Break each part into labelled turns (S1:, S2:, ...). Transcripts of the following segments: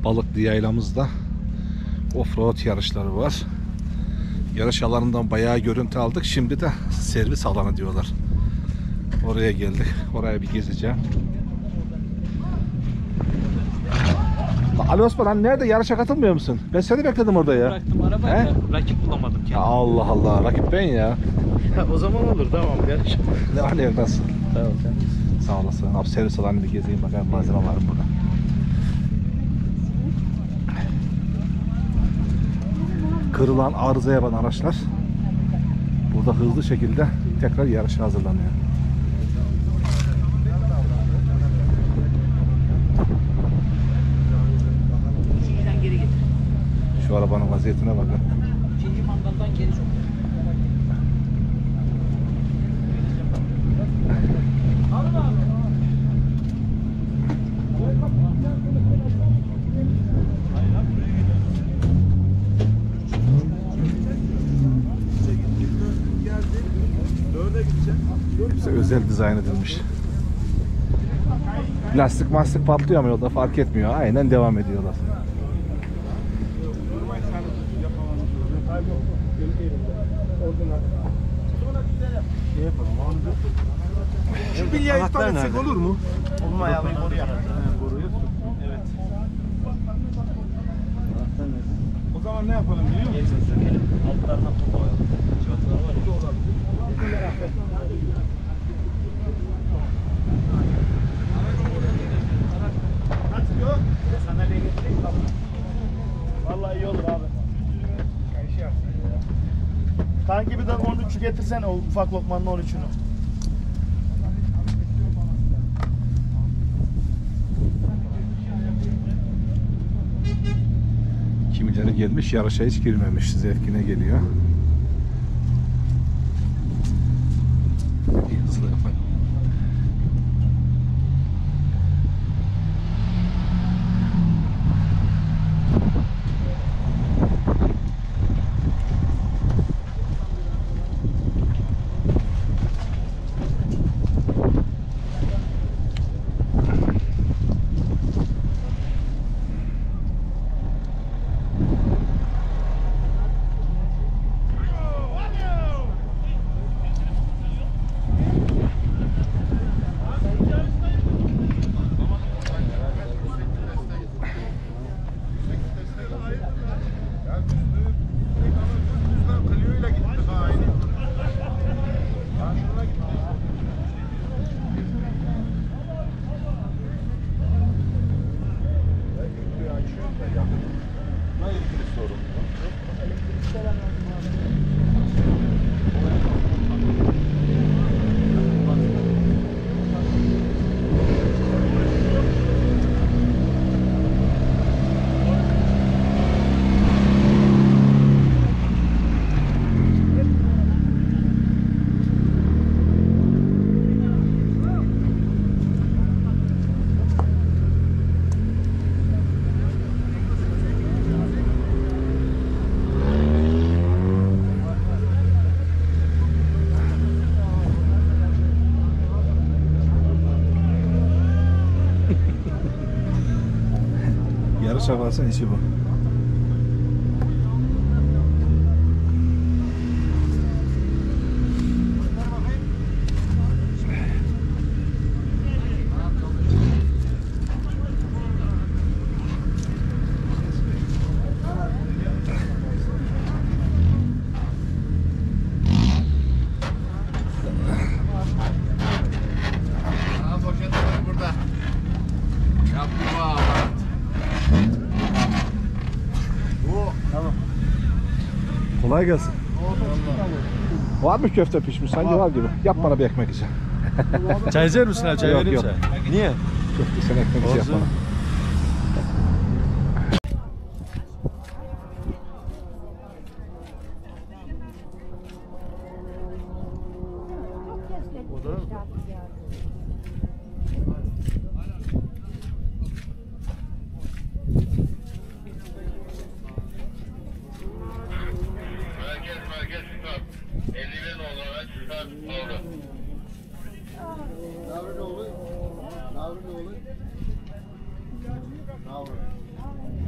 S1: Balıklı yaylamızda offroad yarışları var. Yarış alanından bayağı görüntü aldık. Şimdi de servis alanı diyorlar. Oraya geldik. Oraya bir gezeceğim. Ali Osman, hani nerede? Yarışa katılmıyor musun? Ben seni bekledim orada ya.
S2: Bıraktım arabayı da rakip bulamadım kendime.
S1: Allah Allah, rakip ben ya.
S2: O zaman olur, tamam yarış.
S1: Ne var ne nasıl?
S2: Tamam sen.
S1: Sağ olasın. Abi servis alanını bir gezeyim bakayım, malzeme var mı burada. Kırılan, arıza yapan araçlar burada hızlı şekilde tekrar yarışa hazırlanıyor.
S2: Geri getir.
S1: Şu arabanın vaziyetine bakın.
S2: İkinci mandaldan geri sok.
S1: Hepsi özel dizayn edilmiş. Lastik patlıyor ama yolda fark etmiyor. Aynen devam ediyorlar.
S3: Şu bilyayı iptal etsek olur mu?
S2: Olmayalım oraya. Evet.
S3: O zaman ne yapalım biliyor musun?
S2: Sökelim. Altlarından toplayalım. Cıvatalar var ya. Sandalye getireyim mi?
S3: Vallahi iyi olur abi. Kanki bir de 13'ü getirsene, o ufak lokmanın 13'ünü.
S1: Kimileri gelmiş, yarışa hiç girmemiş, zevkine geliyor. Hızlı yapalım. Yarış havasının işi bu. Kolay gelsin. Var mı köfte pişmiş? Sanki var gibi. Yap bana bir ekmek işi.
S4: Çay içer misin abi? Çay
S1: Yok,
S4: vereyim
S1: yok.
S4: sana. Niye?
S1: Köfte sen ekmek işi yap bana.
S5: Merkez start. 50'den olarak start oldu. Navrı ne olur? Navrı ne olur? Navrı.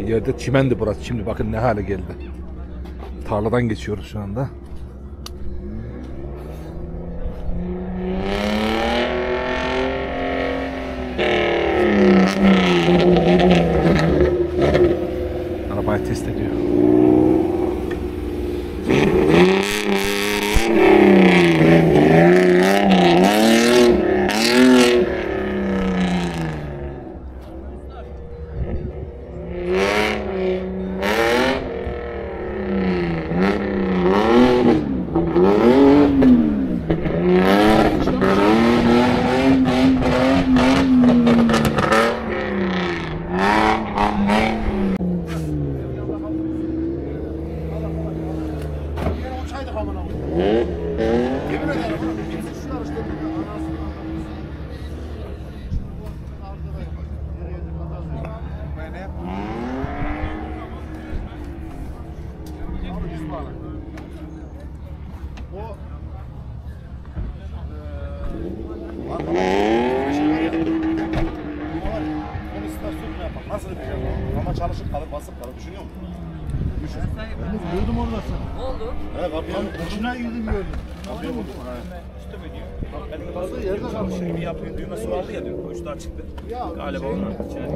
S1: yerde çimendi burası. Şimdi bakın ne hale geldi. Tarladan geçiyoruz şu anda. Arabayı test ediyor.
S3: Nasıl yapacağız? Ama çalışıp kalır, basıp kalır. Düşünüyor musun? Düşün. Ben vurdum orada sana. Ne oldu? Evet, kapıya ucuna girdim gördüm. Kapıya vurdum.
S2: Üstü mü diyor? Ben de bazı yerde çalışıyor gibi yapıyor. Düğmesi vardı ya diyor. Uçta açıktı. Galiba onlar.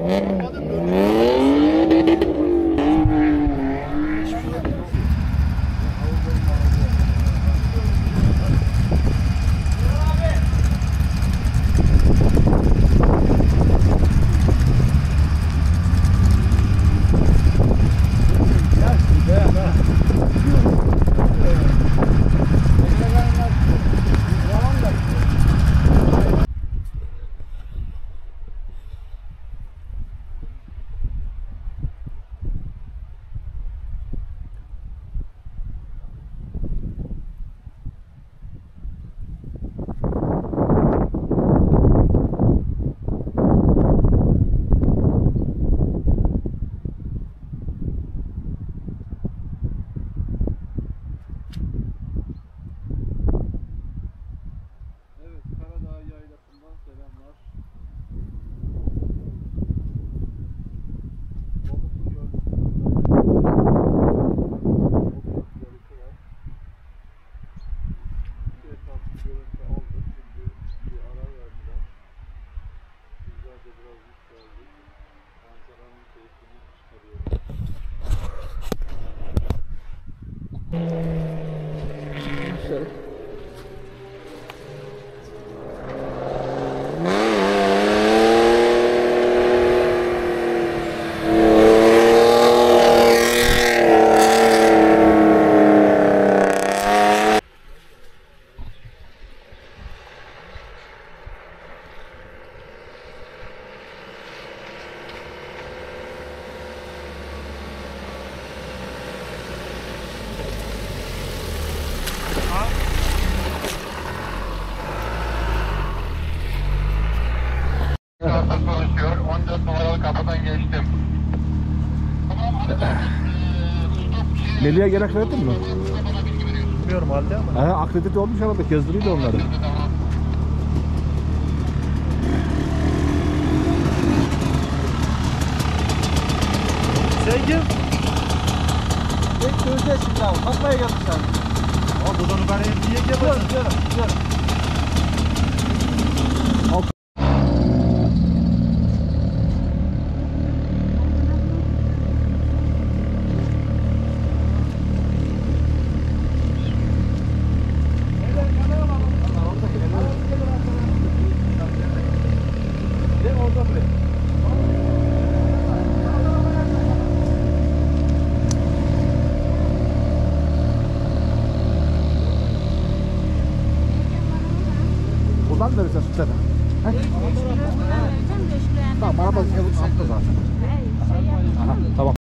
S5: Konuşuyor. 14 numaralı kapıdan geçtim.
S1: Melih'e gerek verdin mi?
S3: Bilmiyorum halde ama.
S1: Akredite olmuş herhalde. Gezdiriyordu onları.
S3: Sen kim?
S4: Tek gözde şimdi abi. Kalkmaya geldik sen.
S3: Ama buradan yukarıya niye geliyorsun?
S4: Gidiyorum.
S1: Buradan verirsen sütlere. Tamam, araba sattı zaten. Aha, tamam.